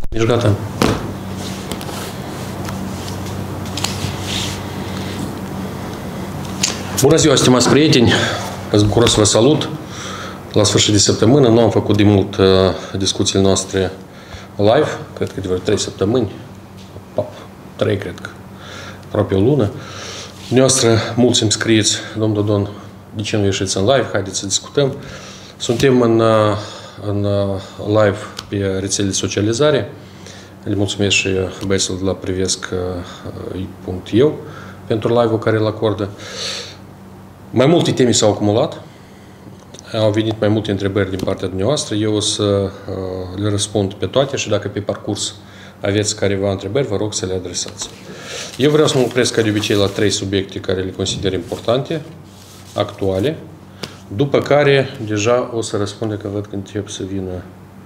Ești gata? Bună ziua, stimați prieteni! Sunt bucuros să vă salut. La sfârșit de săptămână, nu am făcut de mult discuțiile noastre live, cred că de vreo 3 săptămâni, 3 cred că, aproape o lună. Dumneavoastră, mulți îmi scrieți, domn Dodon, de ce nu ieșiți în live, haideți să discutăm. Suntem în live pe rețelele de socializare. Le mulțumesc și băieților de la privesc.eu pentru live-ul care îl acordă. Mai multe teme s-au acumulat. Au venit mai multe întrebări din partea dumneavoastră. Eu o să le răspund pe toate și dacă pe parcurs aveți careva întrebări, vă rog să le adresați. Eu vreau să mă opresc ca de obicei la 3 subiecte care le consider importante, actuale, după care deja o să răspunde, că văd că încep să vină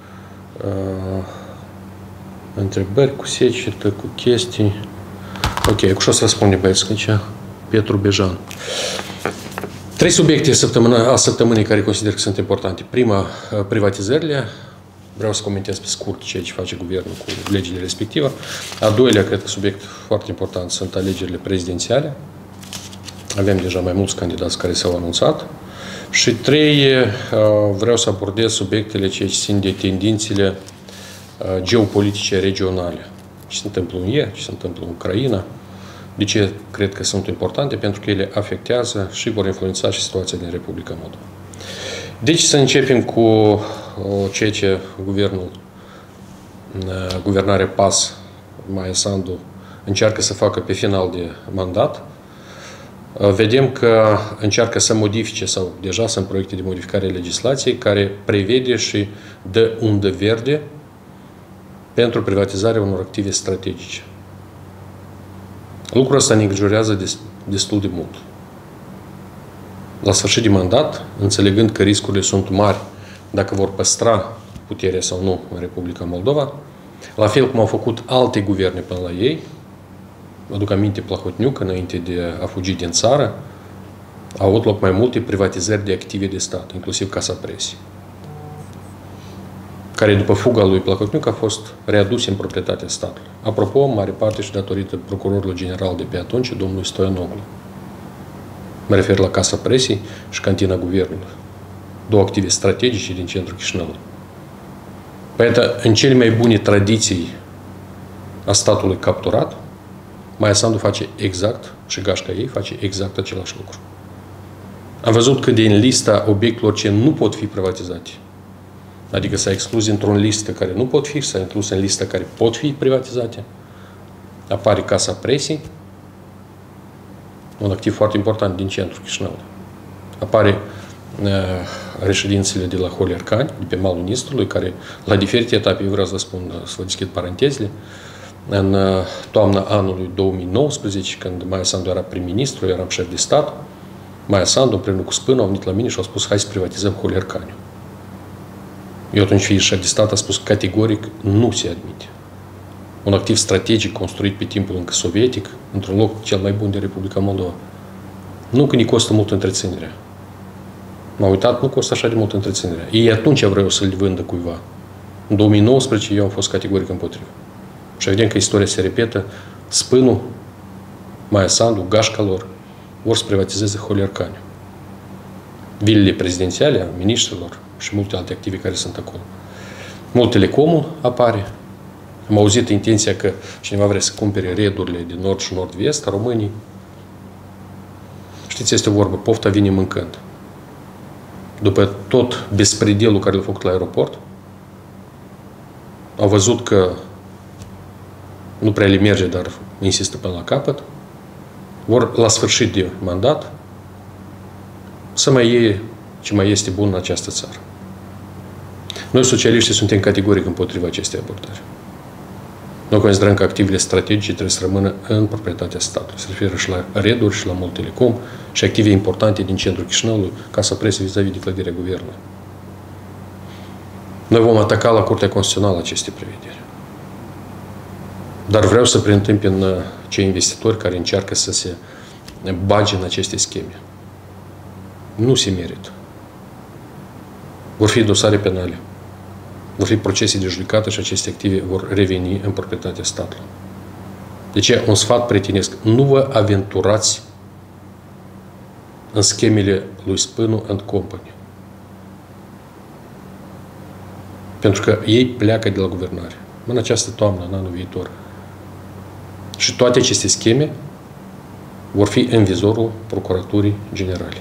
întrebări cu secetă, cu chestii. Ok, cu ce o să răspunde băieți, aici Petru Bejan. 3 subiecte a săptămânii care consider că sunt importante. Prima, privatizările. Vreau să comentez pe scurt ceea ce face guvernul cu legile respective. A doilea, cred că subiect foarte important, sunt alegerile prezidențiale. Avem deja mai mulți candidați care s-au anunțat. Și 3, vreau să abordez subiectele ce țin de tendințele geopolitice regionale. Ce se întâmplă în ce se întâmplă în Ucraina. De ce cred că sunt importante? Pentru că ele afectează și vor influența și situația din Republica Moldova. Deci să începem cu ceea ce guvernarea PAS, Maia Sandu, încearcă să facă pe final de mandat. Vedem că încearcă să modifice sau deja sunt proiecte de modificare a legislației care prevede și dă undă verde pentru privatizarea unor active strategice. Lucrul ăsta ne îngrijorează destul de mult. La sfârșit de mandat, înțelegând că riscurile sunt mari dacă vor păstra puterea sau nu în Republica Moldova, la fel cum au făcut alte guverne până la ei, mă duc aminte Plahotniuc, înainte de a fugi din țară, au avut loc mai multe privatizări de active de stat, inclusiv Casa Presiei, care după fuga lui Plahotniuc a fost readus în proprietatea statului. Apropo, în mare parte și datorită procurorului general de pe atunci, domnului Stoianoglu. Mă refer la Casa Presiei și Cantina Guvernului. 2 active strategice din centrul Chișinăului. Păi, în cele mai bune tradiții a statului capturat, Maia Sandu face exact, și gașca ei face exact același lucru. Am văzut că din lista obiectelor ce nu pot fi privatizate, adică s-a exclus într-o listă care nu pot fi, s-a inclus în listă care pot fi privatizate, apare Casa Presiei, un activ foarte important din centrul Chișinăului. Apare reședințele de la Holercani, de pe malul Nistrului, care la diferite etape, eu vreau să vă spun, să vă deschid parantezele, în toamna anului 2019, când Maia Sandu era prim-ministru, eram șef de stat, Maia Sandu, împreună cu Spână, au venit la mine și au spus, hai să privatizăm Holercani. Eu atunci, fiind șef de stat, a spus categoric, nu se admite. Un activ strategic construit pe timpul încă sovietic, într-un loc cel mai bun de Republica Moldova. Nu că ne costă mult întreținerea. M-am uitat, nu costă așa de mult întreținerea. Ei atunci vreau să-l vândă cuiva. În 2019 eu am fost categoric împotrivă. Și evident că istoria se repetă. Spânul, Maia Sandu, gașca lor, vor să privatizeze Holercani. Vilele prezidențiale a miniștrilor și multe alte active care sunt acolo. Telecomul apare. Am auzit intenția că cineva vrea să cumpere redurile din nord și nord-vest a României. Știți, este o vorbă, pofta vine mâncând. După tot bespredelul care l-a făcut la aeroport, au văzut că nu prea le merge, dar insistă până la capăt, vor la sfârșit de mandat să mai iei ce mai este bun în această țară. Noi, socialiștii, suntem categoric împotriva acestei abordări. Noi considerăm că activele strategice trebuie să rămână în proprietatea statului. Se referă și la reduri, și la Multelecom, și active importante din centrul Chișinăului, Casa Presiei vis-a-vis de clădirea guvernului. Noi vom ataca la Curtea Constituțională aceste prevederi. Dar vreau să preîntâmpin cei investitori care încearcă să se bage în aceste scheme. Nu se merită. Vor fi dosare penale. vor fi procese de judecată și aceste active vor reveni în proprietatea statului. Deci, un sfat prietenesc, nu vă aventurați în schemele lui Spânu and Company. Pentru că ei pleacă de la guvernare. În această toamnă, în anul viitor. Și toate aceste scheme vor fi în vizorul Procuraturii Generale.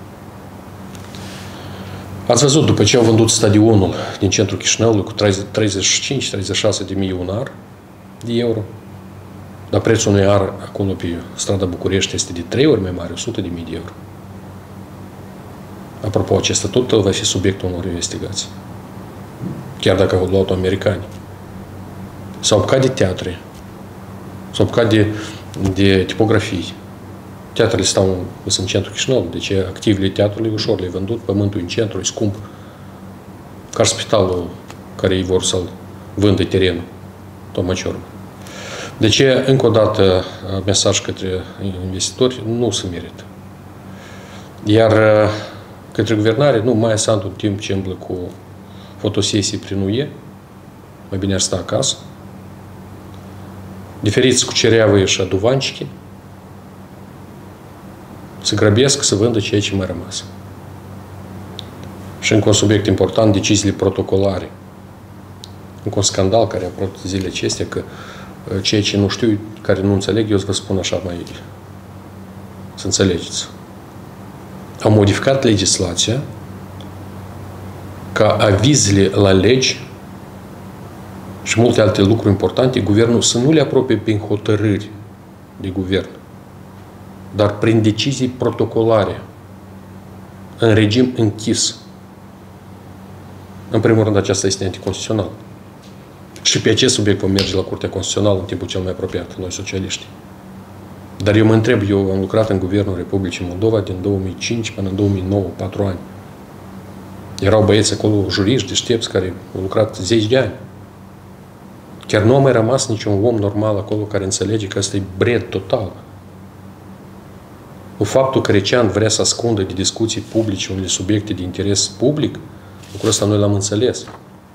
Ați văzut, după ce au vândut stadionul din centrul Chișinăului cu 35-36 de milionari de euro, dar prețul unui ar acolo pe strada București este de 3 ori mai mare, 100.000 de euro. Apropo, acesta tot va fi subiectul unor investigații. Chiar dacă au luat-o americani. S-au apucat de teatre, s-au apucat de tipografii. Teatrele stau în centrul Chișinăului, deci activele teatrului ușor le-ai vândut, pământul în centru, e scump. Ca spitalul care ei vor să-l vândă terenul, Toma Ciorba. Deci, încă o dată, mesaj către investitori, nu se merită. Iar către guvernare, nu, Maia Sandu, în timp ce îmblă cu fotosesii prin UE, mai bine ar sta acasă, diferiți cu cereavă și aduvanciche, să grăbesc să vândă ceea ce mai rămas. Și încă un subiect important, deciziile protocolare. Încă un scandal care a apărut zilele acestea, că ceea ce nu știu, care nu înțeleg, eu să vă spun așa mai să înțelegeți. Au modificat legislația ca avizele la legi și multe alte lucruri importante, guvernul să nu le apropie prin hotărâri de guvern, dar prin decizii protocolare, în regim închis. În primul rând, aceasta este anticonstituțional. Și pe acest subiect vom merge la Curtea Constituțională în timpul cel mai apropiat, noi socialiști. Dar eu mă întreb, eu am lucrat în Guvernul Republicii Moldova din 2005 până în 2009, 4 ani. Erau băieți acolo, juriști, deștepți, care au lucrat 10 de ani. Chiar nu a mai rămas niciun om normal acolo care înțelege că ăsta e bred total. Cu faptul că Recean vrea să ascundă de discuții publice unele subiecte de interes public, lucrul ăsta noi l-am înțeles.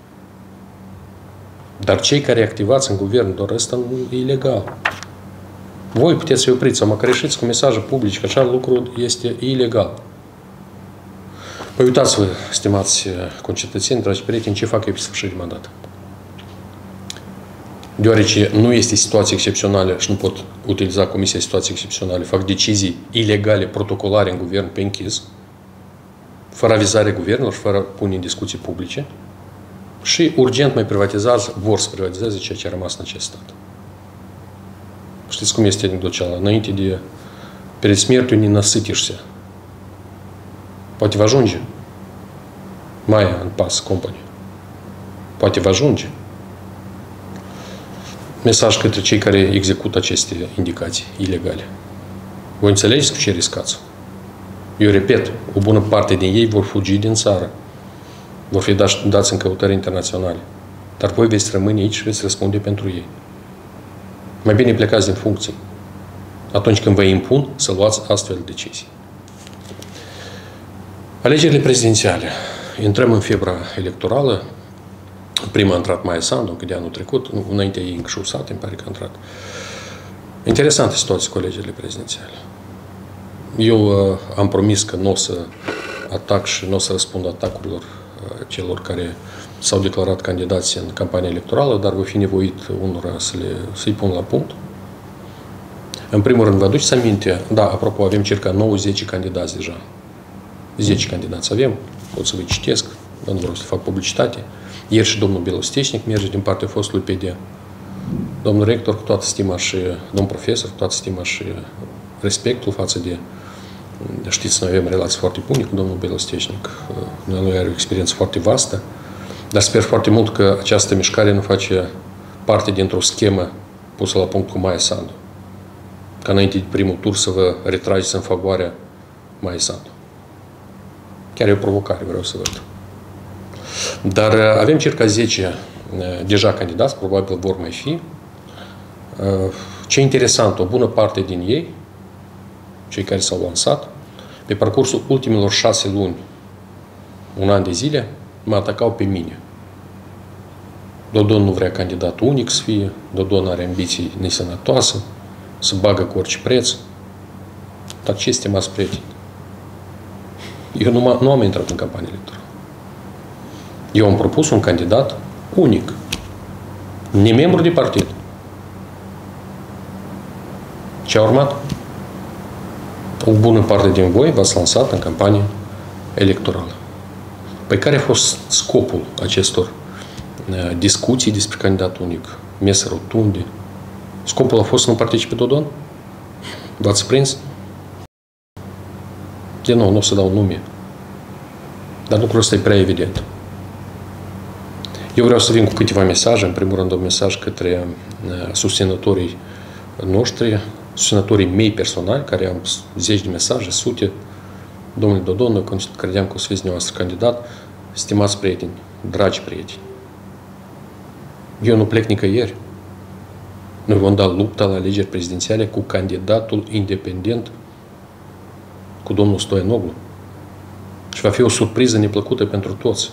Dar cei care activați în guvern, doar ăsta nu e ilegal. Voi puteți să-i opriți sau măcar ieșiți cu mesaje publice că așa lucru este ilegal. Păi uitați-vă, stimați concetățeni, dragi prieteni, ce fac ei pe sfârșit de mandat. Deoarece nu este situație excepțională și nu pot utiliza Comisia situații excepționale, fac decizii ilegale, protocolare în guvern pe închis, fără avizarea guvernului și fără pune în discuții publice, și urgent mai privatizează, vor să privatizeze ceea ce a rămas în acest stat. Știți cum este anecdota? Înainte de перед смертью не насытишься. Poate va ajunge. Maia în pas, companie. Poate va ajunge. Mesaj către cei care execută aceste indicații ilegale. Voi înțelegeți cu ce riscați? Eu repet, o bună parte din ei vor fugi din țară. Vor fi dați în căutări internaționale. Dar voi veți rămâne aici și veți răspunde pentru ei. Mai bine plecați din funcții. Atunci când vă impun să luați astfel de decizii. Alegerile prezidențiale. Intrăm în febra electorală. Prima a intrat Maia Sandu, încă de anul trecut. Înainte ei încă și Usat, îmi pare că a intrat. Interesantă situație cu alegerile prezidențiale. Eu am promis că nu o să atac și nu o să răspund atacurilor celor care s-au declarat candidați în campania electorală, dar voi fi nevoit unora să-i pun la punct. În primul rând, vă aduceți aminte, da, apropo, avem circa 9-10 candidați deja. 10 candidați avem, pot să vă citesc, dar nu vreau să fac publicitate. Ieri și domnul Belostechnic merge din partea fostului PD. Domnul rector, cu toată stima și domnul profesor, cu toată stima și respectul față de, știți, noi avem relații foarte bune cu domnul Belostechnic. Noi are o experiență foarte vastă, dar sper foarte mult că această mișcare nu face parte dintr-o schemă pusă la punct cu Maia Sandu. Ca înainte de primul tur să vă retrageți în favoarea Maia Sandu. Chiar e o provocare, vreau să văd. Dar avem circa 10 deja candidați, probabil vor mai fi. Ce interesant, o bună parte din ei, cei care s-au lansat, pe parcursul ultimilor 6 luni, un an de zile, mă atacau pe mine. Dodon nu vrea candidat unic să fie, Dodon are ambiții nesănătoase, să bagă cu orice preț. Dar ce stimați prieteni? Eu nu am intrat în campanie electorală. Eu am propus un candidat unic, nemembru de partid. Ce a urmat? O bună parte din voi v-ați lansat în campanie electorală. Păi care a fost scopul acestor discuții despre candidat unic, mese rotunde? Scopul a fost să nu participe Dodon? V-ați prins? De nou, nu o să dau nume. Dar lucrul ăsta e prea evident. Eu vreau să vin cu câteva mesaje. În primul rând, un mesaj către susținătorii noștri, susținătorii mei personali, care am zeci de mesaje, sute. Domnule Dodon, noi credeam că o să fiți dumneavoastră candidat. Stimați prieteni, dragi prieteni, eu nu plec nicăieri. Noi vom da lupta la alegeri prezidențiale cu candidatul independent, cu domnul Stoianoglu. Și va fi o surpriză neplăcută pentru toți.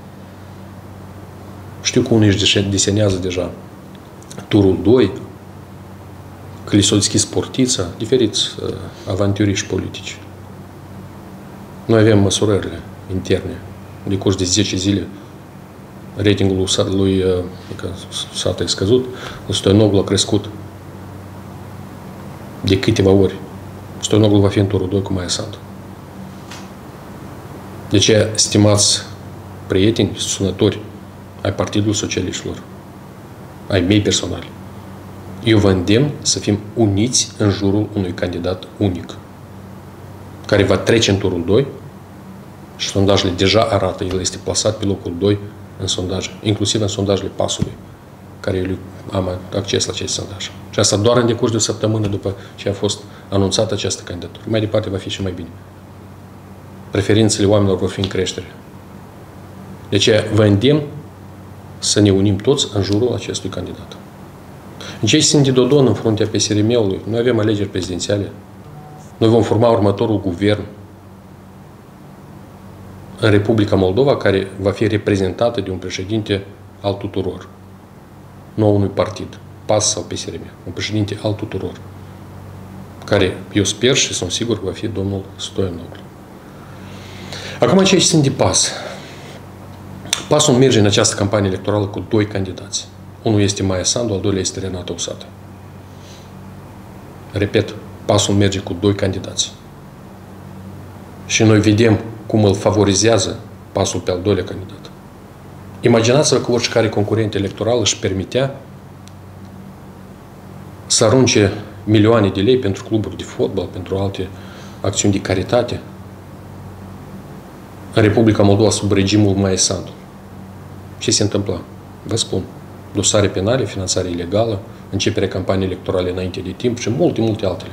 Știu că unii își desenează deja turul 2, că li s-a deschis portița, diferiți avanturiști politici. Noi avem măsurările interne. De curs de 10 zile, ratingul lui Sata e scăzut, Stoianoglu a crescut de câteva ori. Stoianoglu va fi în turul 2 cu Maia Sandu. De ce, stimați prieteni, susținători ai Partidului Socialiștilor, ai mei personali, eu vă îndemn să fim uniți în jurul unui candidat unic, care va trece în turul 2 și sondajele deja arată, el este plasat pe locul 2 în sondaje, inclusiv în sondajele PAS-ului, care eu am acces la acest sondaj. Și asta doar în decurs de o săptămână după ce a fost anunțată această candidatură. Mai departe va fi și mai bine. Preferințele oamenilor vor fi în creștere. De ce vă îndemn să ne unim toți în jurul acestui candidat. În ce simt de Dodon în fruntea PSRM-ului, noi avem alegeri prezidențiale. Noi vom forma următorul guvern în Republica Moldova, care va fi reprezentată de un președinte al tuturor. Nu unui partid, PAS sau PSRM, un președinte al tuturor, care eu sper și sunt sigur că va fi domnul Stoianoglu. Acum ce simt de PAS? PAS-ul merge în această campanie electorală cu doi candidați. Unul este Maia Sandu, al doilea este Renata Usată. Repet, PAS-ul merge cu doi candidați. Și noi vedem cum îl favorizează PAS-ul pe al doilea candidat. Imaginați-vă că oricare concurent electoral își permitea să arunce milioane de lei pentru cluburi de fotbal, pentru alte acțiuni de caritate în Republica Moldova sub regimul Maia Sandu. Ce se întâmpla? Vă spun. Dosare penale, finanțare ilegală, începerea campaniei electorale înainte de timp și multe altele.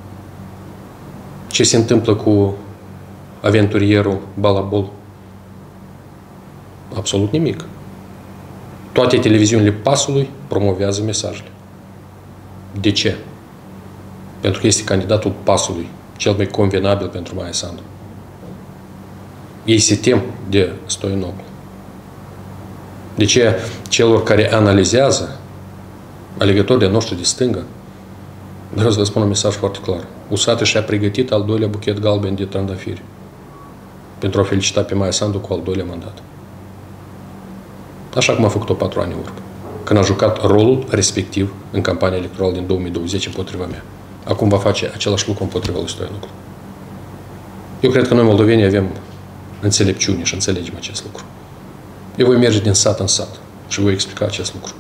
Ce se întâmplă cu aventurierul Balabol? Absolut nimic. Toate televiziunile PAS-ului promovează mesajele. De ce? Pentru că este candidatul PAS-ului, cel mai convenabil pentru Maia Sandu. Ei se tem de Stoianoglu. De ce celor care analizează, alegătorii noștri de stângă, vreau să vă spun un mesaj foarte clar. Usată și-a pregătit al doilea buchet galben de trandafiri pentru a felicita pe Maia Sandu cu al doilea mandat. Așa cum a făcut-o 4 ani în urmă, când a jucat rolul respectiv în campania electorală din 2020 împotriva mea. Acum va face același lucru împotriva lui Stoianoglu. Eu cred că noi, moldovenii, avem înțelepciune și înțelegem acest lucru. Eu voi merge din sat în sat și voi explica acest lucru.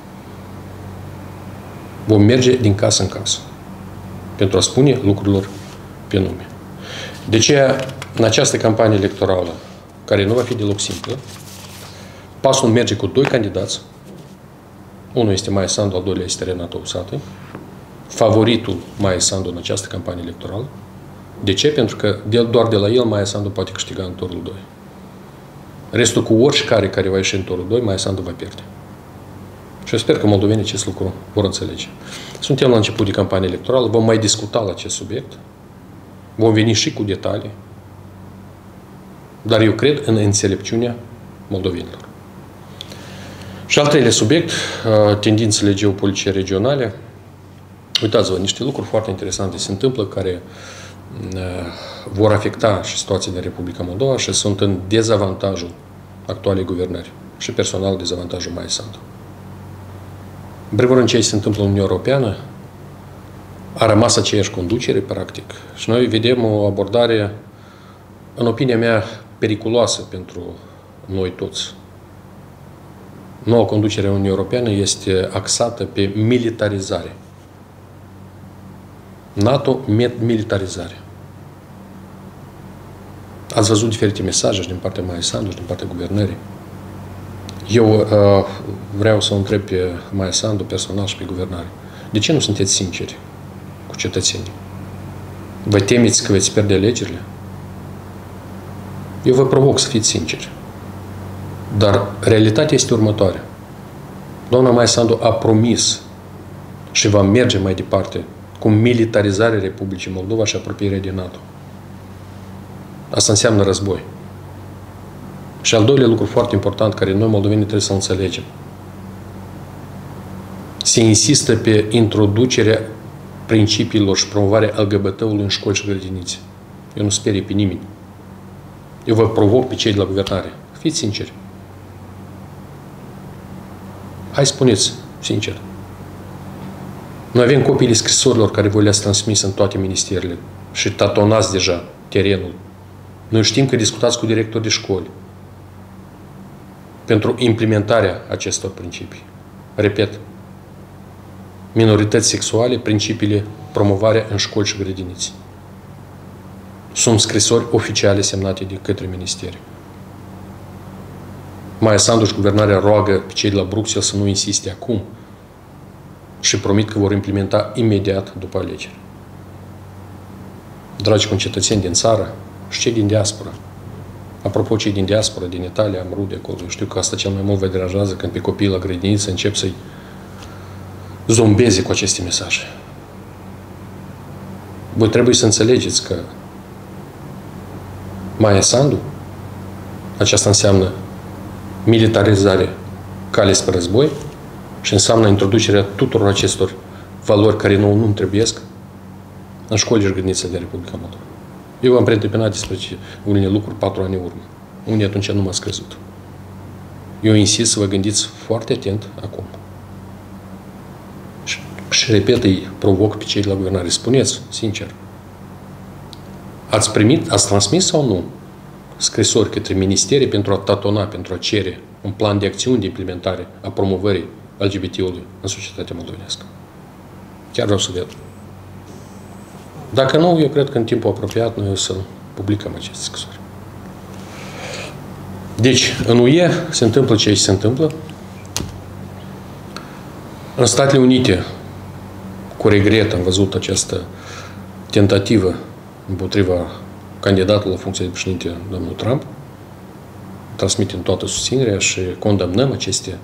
Vom merge din casă în casă pentru a spune lucrurilor pe nume. De ce în această campanie electorală, care nu va fi deloc simplă, PAS-ul merge cu doi candidați. Unul este Maia Sandu, al doilea este Renata Usată, favoritul Maia Sandu în această campanie electorală. De ce? Pentru că doar de la el Maia Sandu poate câștiga în turul 2. Restul cu oricare care va ieși în turul 2, Maia Sandu va pierde. Și eu sper că moldovenii acest lucru vor înțelege. Suntem la început de campanie electorală, vom mai discuta la acest subiect, vom veni și cu detalii, dar eu cred în înțelepciunea moldovenilor. Și al treilea subiect, tendințele geopolitice regionale. Uitați-vă, niște lucruri foarte interesante se întâmplă care vor afecta și situația din Republica Moldova și sunt în dezavantajul actualei guvernări și personal dezavantajul Maia Sandu. În primul rând, ce se întâmplă în Uniunea Europeană, a rămas aceeași conducere, practic, și noi vedem o abordare, în opinia mea, periculoasă pentru noi toți. Noua conducere a Uniunii Europeană este axată pe militarizare. NATO, militarizare. Ați văzut diferite mesaje din partea Maia Sandu și din partea guvernării. Eu vreau să o întreb pe Maia Sandu personal și pe guvernare. De ce nu sunteți sinceri cu cetățenii? Vă temeți că veți pierde alegerile? Eu vă provoc să fiți sinceri. Dar realitatea este următoarea. Doamna Maia Sandu a promis și va merge mai departe cu militarizarea Republicii Moldova și apropierea de NATO. Asta înseamnă război. Și al doilea lucru foarte important, care noi moldovenii trebuie să înțelegem. Se insistă pe introducerea principiilor și promovarea LGBT-ului în școli și grădinițe. Eu nu sperie pe nimeni. Eu vă provoc pe cei de la guvernare. Fiți sinceri. Hai spuneți, sincer. Noi avem copiile scrisorilor care voi le-ați transmis în toate ministerele și tatonați deja terenul. Noi știm că discutați cu directori de școli pentru implementarea acestor principii. Repet, minorități sexuale, principiile promovarea în școli și grădinițe. Sunt scrisori oficiale semnate de către ministeri. Maia Sandu și guvernarea roagă pe cei de la Bruxelles să nu insiste acum și promit că vor implementa imediat după alegeri. Dragi concetățeni din țară și cei din diaspora, apropo, cei din diaspora, din Italia, am rude acolo, eu știu că asta cel mai mult vă deranjează când pe copiii la grădiniță încep să-i zombeze cu aceste mesaje. Voi trebuie să înțelegeți că Maia Sandu, aceasta înseamnă militarizare, cale spre război și înseamnă introducerea tuturor acestor valori care nu trebuiesc în școli și grădinițe de Republica Moldova. Eu am preîntâmpinat despre unele lucruri 4 ani în urmă. Unii atunci nu m-ați crezut. Eu insist să vă gândiți foarte atent acum. Și repet, îi provoc pe cei de la guvernare. Spuneți, sincer, ați primit, ați transmis sau nu scrisori către ministerii pentru a tatona, pentru a cere un plan de acțiuni de implementare a promovării LGBT-ului în societatea moldovenească? Chiar vreau să ved. Dacă nu, eu cred că în timpul apropiat noi o să publicăm aceste scrisori. Deci, în UE se întâmplă ce se întâmplă. În Statele Unite, cu regret, am văzut această tentativă împotriva candidatului la funcția de președinte, domnul Trump. Transmitem toată susținerea și condamnăm aceste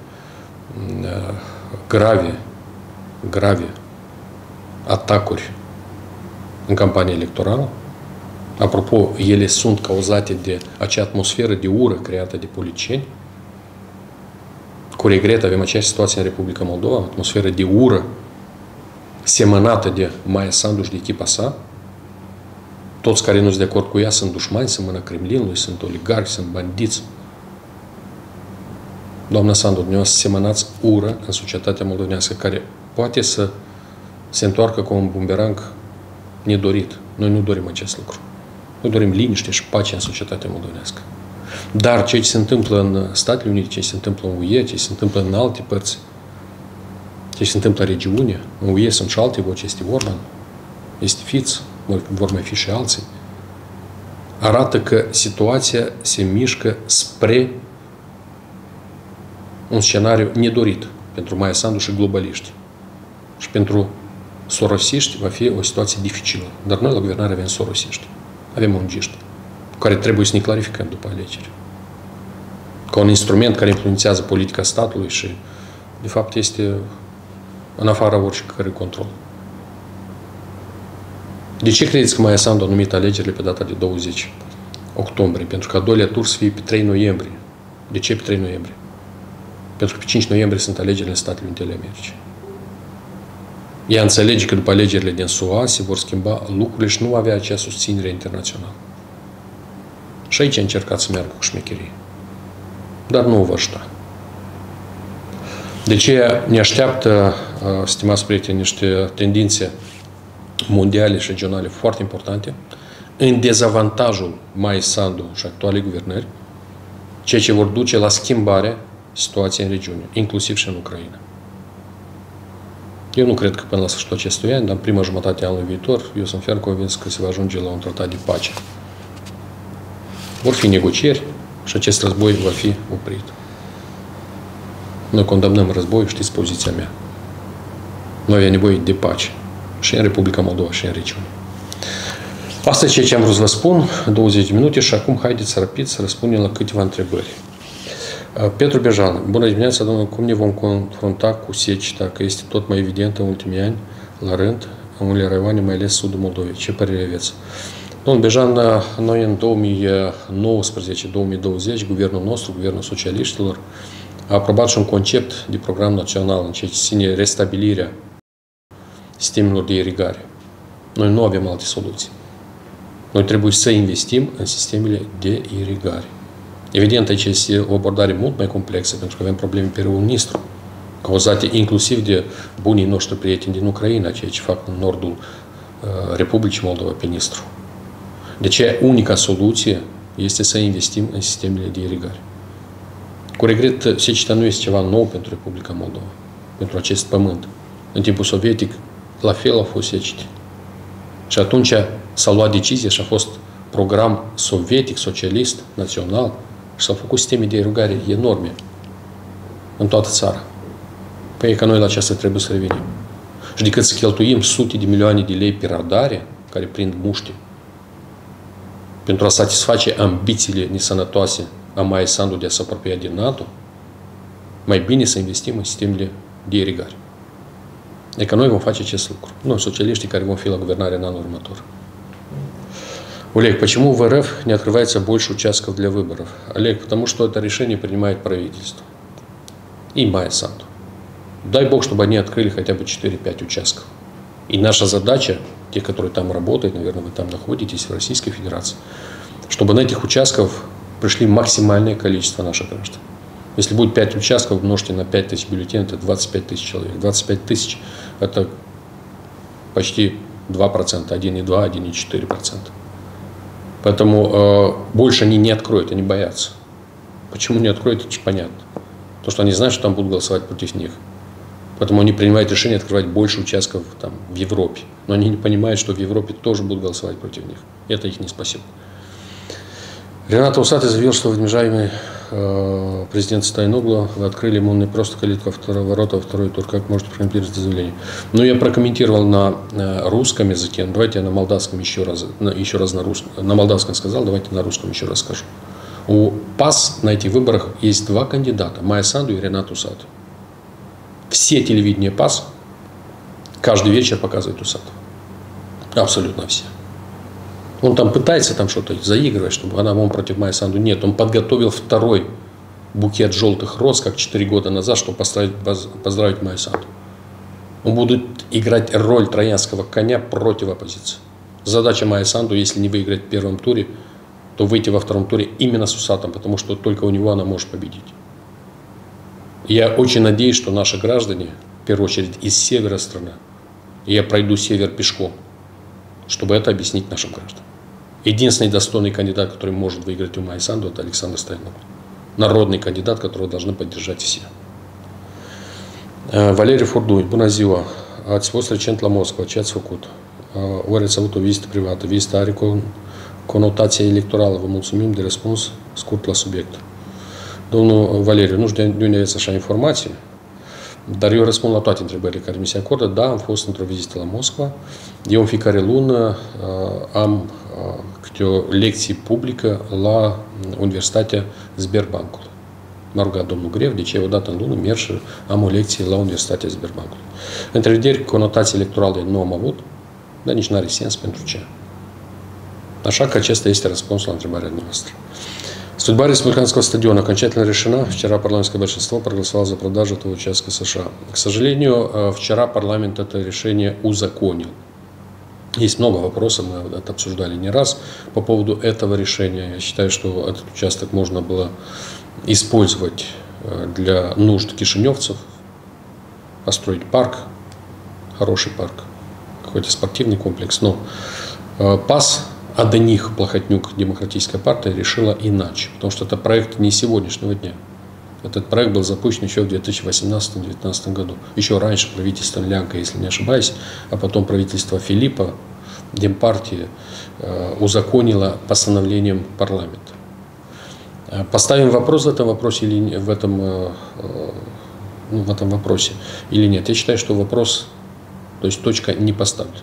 grave atacuri în campania electorală. Apropo, ele sunt cauzate de acea atmosferă de ură creată de politicieni. Cu regret avem aceeași situație în Republica Moldova, atmosferă de ură semănată de Maia Sandu și de echipa sa. Toți care nu sunt de acord cu ea sunt dușmani, sunt mâna Kremlinului, sunt oligarhi, sunt bandiți. Doamna Sandu, dumneavoastră semănați ură în societatea moldovenească, care poate să se întoarcă cu un bumerang nedorit. Noi nu dorim acest lucru. Noi dorim liniște și pace în societatea moldovenească. Dar ce se întâmplă în Statele Unite, ce se întâmplă în UE, ce se întâmplă în alte părți, ce se întâmplă în regiune, în UE sunt și alte voci, este Orban, este Fiț, vor mai fi și alții, arată că situația se mișcă spre un scenariu nedorit pentru Maia Sandu și globaliști. Și pentru sorosiști va fi o situație dificilă. Dar noi la guvernare avem sorosiști. Avem ungiști, cu care trebuie să ne clarificăm după alegeri. Ca un instrument care influențează politica statului și, de fapt, este în afara oricărui control. De ce credeți că Maia Sandu a numit alegerile pe data de 20 octombrie? Pentru că a doilea tur să fie pe 3 noiembrie. De ce pe 3 noiembrie? Pentru că pe 5 noiembrie sunt alegerile în Statele Unite ale Americii. Ea înțelege că după alegerile din SUA se vor schimba lucrurile și nu va avea acea susținere internațională. Și aici a încercat să meargă cu șmecherie. Dar nu o va ajuta. De aceea ne așteaptă, stimați prieteni, niște tendințe mondiale și regionale foarte importante, în dezavantajul Maii Sandu și actualei guvernări, ceea ce vor duce la schimbarea situației în regiune, inclusiv și în Ucraina. Eu nu cred că până la sfârșitul acestui an, dar în prima jumătate a anului viitor, eu sunt ferm convins că se va ajunge la un tratat de pace. Vor fi negocieri și acest război va fi oprit. Noi condamnăm războiul, știți poziția mea. Noi avem nevoie de pace și în Republica Moldova și în regiune. Asta e ceea ce am vrut să vă spun, 20 de minute și acum haideți să rapid să răspundem la câteva întrebări. Petru Bejan, bună dimineața, domnule, cum ne vom confrunta cu seceta, că este tot mai evidentă în ultimii ani, la rând, în unele raioane, mai ales sudul Moldovei. Ce părere aveți? Domnul Bejan, noi în 2019-2020, guvernul nostru, guvernul socialiștilor, a aprobat și un concept de program național în ceea ce ține restabilirea sistemelor de irigare. Noi nu avem alte soluții. Noi trebuie să investim în sistemele de irigare. Evident, aici este o abordare mult mai complexă, pentru că avem probleme pe râul Nistru, cauzate inclusiv de bunii noștri prieteni din Ucraina, ceea ce fac în nordul Republicii Moldova pe Nistru. De aceea, unica soluție este să investim în sistemele de irigare. Cu regret, seceta nu este ceva nou pentru Republica Moldova, pentru acest pământ. În timpul sovietic, la fel au fost secete. Și atunci s-a luat decizie și a fost program sovietic, socialist, național și s-au făcut sisteme de irigare enorme în toată țara. Păi e că noi la aceasta trebuie să revenim. Și decât să cheltuim sute de milioane de lei pe radare, care prind muște, pentru a satisface ambițiile nesănătoase a Maii Sandu de a se apropia din NATO, mai bine să investim în sistemele de irigare. Adică noi vom face acest lucru. Noi, socialiștii care vom fi la guvernare în anul urмător. Олег, почему в РФ не открывается больше участков для выборов? Олег, потому что это решение принимает правительство. И Майя Санду. Дай Бог, чтобы они открыли хотя бы 4-5 участков. И наша задача, те, которые там работают, наверное, вы там находитесь, в Российской Федерации, чтобы на этих участках пришли максимальное количество наших граждан. Если будет 5 участков, умножьте на 5 тысяч бюллетеней, это 25 тысяч человек. 25 тысяч – это почти 2%, 1,2, 1,4%. Поэтому больше они не откроют, они боятся. Почему не откроют, это понятно. Потому что они знают, что там будут голосовать против них. Поэтому они принимают решение открывать больше участков там, в Европе. Но они не понимают, что в Европе тоже будут голосовать против них. Это их не спасет. Ренат Усатый заявил, что уважаемый президент Стояноглу, вы открыли ему не просто калитку ворота во второй тур. Как можете прокомментировать это заявление? Ну, я прокомментировал на русском языке. Давайте я на молдавском еще раз на русском. На молдавском сказал, давайте на русском еще раз скажу. У ПАС на этих выборах есть 2 кандидата. Майя Санду и Ренат Усатый. Все телевидения ПАС каждый вечер показывают Усатого. Абсолютно все. Он там пытается там что-то заигрывать, чтобы он против Майи Санду. Нет, он подготовил второй букет желтых роз, как 4 года назад, чтобы поздравить Майю Санду. Он будет играть роль троянского коня против оппозиции. Задача Майи Санду, если не выиграть в первом туре, то выйти во втором туре именно с Усатым, потому что только у него она может победить. Я очень надеюсь, что наши граждане, в первую очередь из севера страны, и я пройду север пешком, чтобы это объяснить нашим гражданам. Единственный достойный кандидат, который может выиграть у Майи Санду, это Александр Стояноглу. Народный кандидат, которого должны поддержать все. Валерий Фурдуй, bună ziua. Ați fost recent la Moscova, ce ați făcut? Ori ați avut o vizită privată? Vizita are conotație electorală. Vă mulțumim de răspuns scurt la subiect. Domnul Valeriu, nu știu de unde aveți așa informație, dar eu răspund la toate întrebările care mi se acordă. Da, am fost într-o vizită la Moscova. Eu în fiecare lună am câte o lecție publică la Universitatea Sberbankului. M-a rugat domnul Grev, de ce odată în lună merg și am o lecție la Universitatea Sberbankului. Întrevederi, conotații electorale nu am avut, dar nici n-are sens pentru ce. Așa că acesta este răspunsul la întrebarea noastră. Судьба республиканского стадиона окончательно решена. Вчера парламентское большинство проголосовало за продажу этого участка США. К сожалению, вчера парламент это решение узаконил. Есть много вопросов, мы это обсуждали не раз по поводу этого решения. Я считаю, что этот участок можно было использовать для нужд кишиневцев, построить парк, хороший парк, какой-то спортивный комплекс. Но ПАС, а до них Плохотнюк, Демократическая партия, решила иначе, потому что это проект не сегодняшнего дня. Этот проект был запущен еще в 2018-2019 году. Еще раньше правительство Лянка, если не ошибаюсь, а потом правительство Филиппа, Демпартия, узаконило постановлением парламента. Поставим вопрос в этом вопросе или в этом вопросе или нет? Я считаю, что вопрос, то есть точка не поставлена.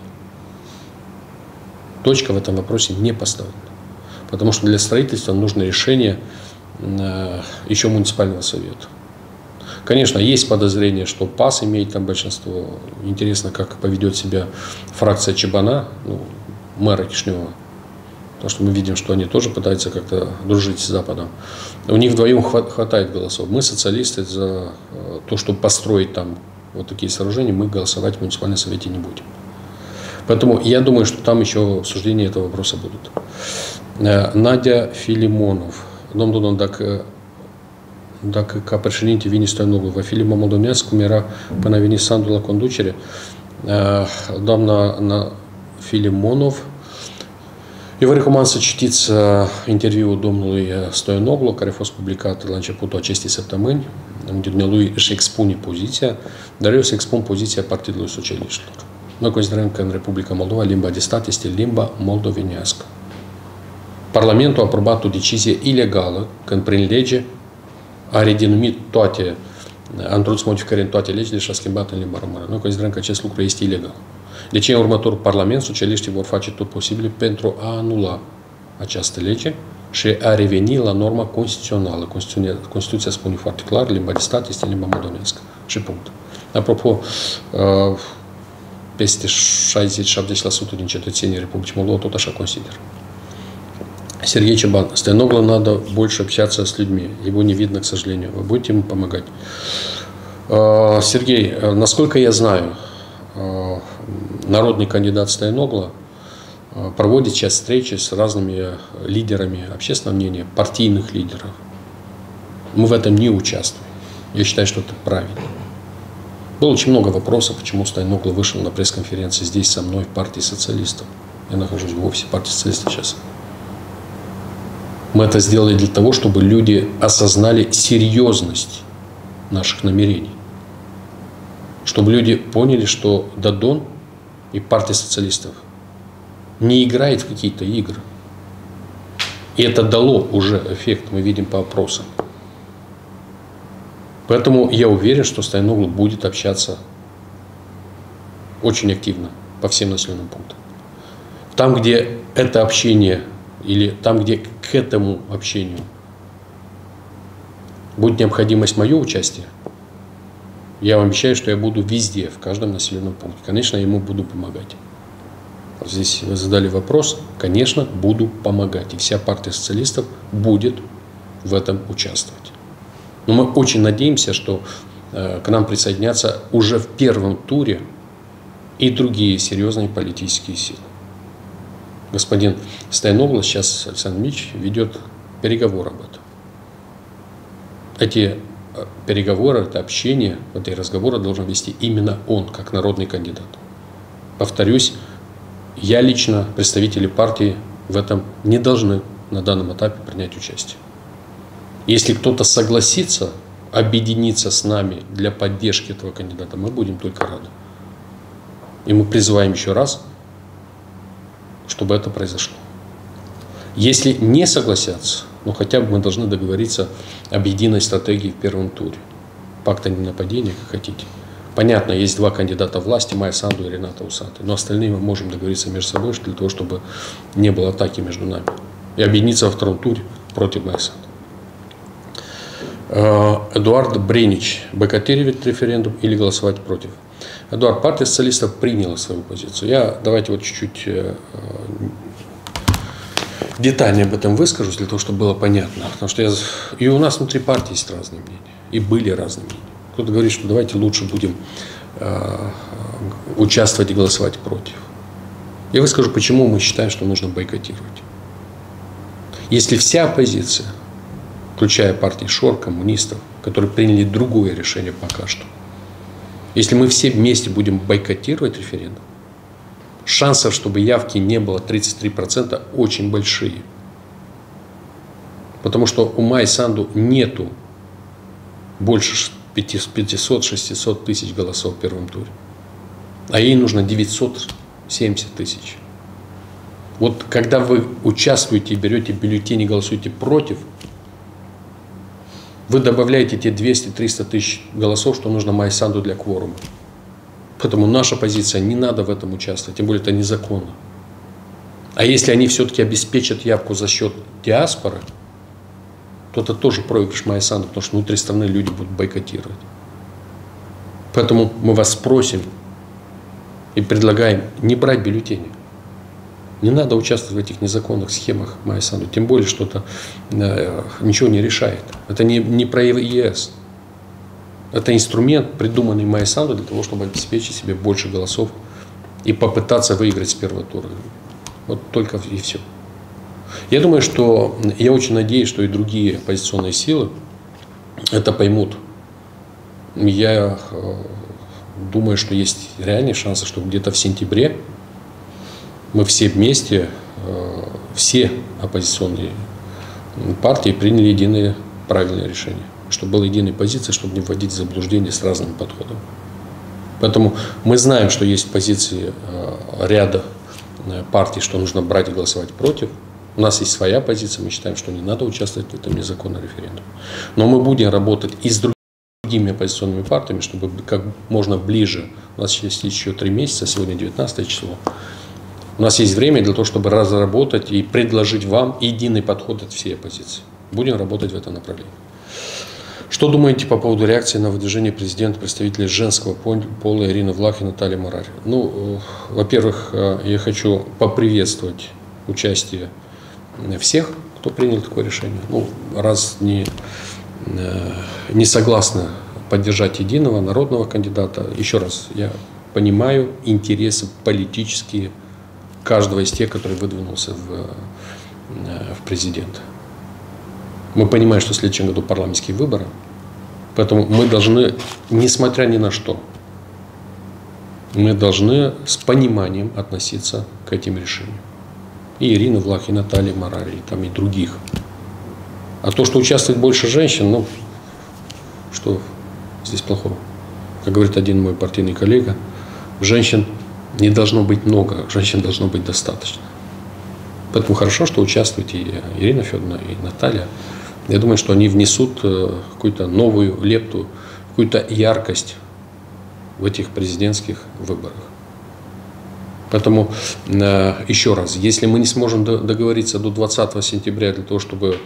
Точка в этом вопросе не поставлена. Потому что для строительства нужно решение еще муниципального совета. Конечно, есть подозрение, что ПАС имеет там большинство. Интересно, как поведет себя фракция Чебана, мэра Кишинева. Потому что мы видим, что они тоже пытаются как-то дружить с Западом. У них вдвоем хватает голосов. Мы, социалисты, за то, чтобы построить там вот такие сооружения, мы голосовать в муниципальном совете не будем. Поэтому я думаю, что там еще обсуждения этого вопроса будут. Надя Филимонов. Domnul dacă ca președinte vine Stoianoglu, va fi limba moldovenească, cum era până a venit Sandu la conducere. Doamna Filimonov, eu vă recomand să citiți interviul domnului Stoianoglu, care a fost publicat la începutul acestei săptămâni, unde dumnealui își expune poziția, dar eu să expun poziția Partidului Socialiștilor. Noi considerăm că în Republica Moldova limba de stat este limba moldovenească. Parlamentul a aprobat o decizie ilegală când prin lege a redenumit toate, a introdus modificări în toate legile și a schimbat în limba română. Noi considerăm că acest lucru este ilegal. De ce în următorul Parlament socialiștii vor face tot posibil pentru a anula această lege și a reveni la norma constituțională. Constituția spune foarte clar, limba de stat este limba moldovenească. Și punct. Apropo, peste 60-70% din cetățenii Republicii Moldova tot așa consideră. Сергей Чебан. Стояноглу надо больше общаться с людьми. Его не видно, к сожалению. Вы будете ему помогать? Сергей, насколько я знаю, народный кандидат Стояногла проводит сейчас встречи с разными лидерами общественного мнения, партийных лидеров. Мы в этом не участвуем. Я считаю, что это правильно. Было очень много вопросов, почему Стояногла вышел на пресс-конференции здесь со мной в партии социалистов. Я нахожусь в офисе партии социалистов сейчас. Мы это сделали для того, чтобы люди осознали серьезность наших намерений. Чтобы люди поняли, что Дадон и партия социалистов не играет в какие-то игры. И это дало уже эффект, мы видим по опросам. Поэтому я уверен, что Стояноглу будет общаться очень активно по всем населенным пунктам. Там, где это общение или там, где к этому общению будет необходимость моего участия, я вам обещаю, что я буду везде, в каждом населенном пункте. Конечно, я ему буду помогать. Здесь вы задали вопрос. Конечно, буду помогать. И вся партия социалистов будет в этом участвовать. Но мы очень надеемся, что к нам присоединятся уже в первом туре и другие серьезные политические силы. Господин Стояноглу сейчас, Александр Ильич, ведет переговоры об этом. Эти переговоры, это общение, эти разговоры должен вести именно он, как народный кандидат. Повторюсь, я лично, представители партии в этом не должны на данном этапе принять участие. Если кто-то согласится объединиться с нами для поддержки этого кандидата, мы будем только рады. И мы призываем еще раз, чтобы это произошло. Если не согласятся, ну хотя бы мы должны договориться об единой стратегии в первом туре. Пакт о ненападении, как хотите. Понятно, есть два кандидата власти, Майя Санду и Рената Усаты. Но остальные мы можем договориться между собой для того, чтобы не было атаки между нами. И объединиться во втором туре против Майи Санду. Эдуард Бренич. Бойкотировать референдум или голосовать против? Эдуард, партия социалистов приняла свою позицию. Давайте вот чуть-чуть детальнее об этом выскажусь, для того, чтобы было понятно. Потому что и у нас внутри партии есть разные мнения. И были разные мнения. Кто-то говорит, что давайте лучше будем участвовать и голосовать против. Я выскажу, почему мы считаем, что нужно бойкотировать. Если вся оппозиция, включая партии ШОР, коммунистов, которые приняли другое решение пока что, если мы все вместе будем бойкотировать референдум, шансов, чтобы явки не было 33%, очень большие. Потому что у Майи Санду нету больше 500-600 тысяч голосов в первом туре. А ей нужно 970 тысяч. Вот когда вы участвуете и берете бюллетень и голосуете против, вы добавляете те 200-300 тысяч голосов, что нужно Майи Санду для кворума. Поэтому наша позиция, не надо в этом участвовать, тем более это незаконно. А если они все-таки обеспечат явку за счет диаспоры, то это тоже проигрыш Майи Санду, потому что внутри страны люди будут бойкотировать. Поэтому мы вас просим и предлагаем не брать бюллетени. Не надо участвовать в этих незаконных схемах Майи Санду, тем более, что это ничего не решает. Это не про ЕС. Это инструмент, придуманный Майи Санду для того, чтобы обеспечить себе больше голосов и попытаться выиграть с первого тура. Вот только и все. Я думаю, что, я очень надеюсь, что и другие оппозиционные силы это поймут. Я думаю, что есть реальные шансы, что где-то в сентябре мы все вместе, все оппозиционные партии приняли единое правильное решение. Чтобы была единая позиция, чтобы не вводить в заблуждение с разным подходом. Поэтому мы знаем, что есть позиции ряда партий, что нужно брать и голосовать против. У нас есть своя позиция, мы считаем, что не надо участвовать в этом незаконном референдуме. Но мы будем работать и с другими оппозиционными партиями, чтобы как можно ближе, у нас есть еще 3 месяца, сегодня 19 число, у нас есть время для того, чтобы разработать и предложить вам единый подход от всей оппозиции. Будем работать в этом направлении. Что думаете по поводу реакции на выдвижение президента представителей женского пола Ирины Влах и Натальи Марари? Ну, во-первых, я хочу поприветствовать участие всех, кто принял такое решение. Ну, раз не согласны поддержать единого народного кандидата, еще раз, я понимаю интересы политические каждого из тех, который выдвинулся в президенты. Мы понимаем, что в следующем году парламентские выборы, поэтому мы должны, несмотря ни на что, мы должны с пониманием относиться к этим решениям. И Ирина Влах, и Наталья Марари, и, там, и других. А то, что участвует больше женщин, ну, что здесь плохого? Как говорит один мой партийный коллега, женщин не должно быть много, женщин должно быть достаточно. Поэтому хорошо, что участвует и Ирина Федоровна, и Наталья. Я думаю, что они внесут какую-то новую лепту, какую-то яркость в этих президентских выборах. Поэтому, еще раз, если мы не сможем договориться до 20 сентября для того, чтобы,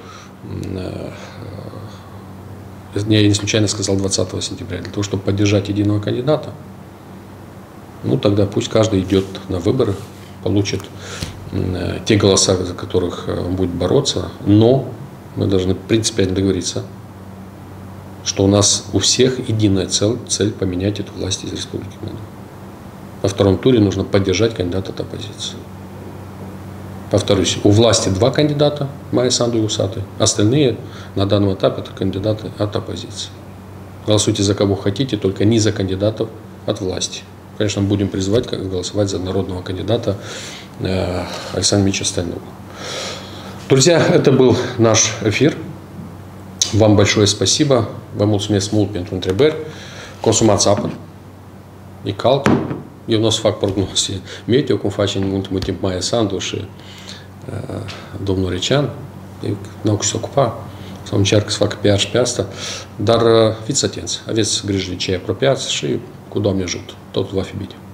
я не случайно сказал 20 сентября, для того, чтобы поддержать единого кандидата, ну тогда пусть каждый идет на выборы, получит те голоса, за которых он будет бороться, но мы должны принципиально договориться, что у нас у всех единая цель поменять эту власть из Республики Молдова. Во втором туре нужно поддержать кандидата от оппозиции. Повторюсь, у власти 2 кандидата, Майя Санду и Усатый. Остальные на данном этапе это кандидаты от оппозиции. Голосуйте за кого хотите, только не за кандидатов от власти. Конечно, будем призывать голосовать за народного кандидата Александра Ильича Стального. Друзья, это был наш эфир. Вам большое спасибо. Vă mulțumesc mult pentru întrebări. Consumați apă. E cald. Eu nu o să fac prognoze meteo, cum face în ultimul timp Maia Sandu și domnul Recean. Ei n-au cum să se ocupa. Sau încearcă să facă PR și pe asta. Dar fiți atenți. Aveți grijă de cei apropiați și cu Doamne ajută. Totul va fi bine.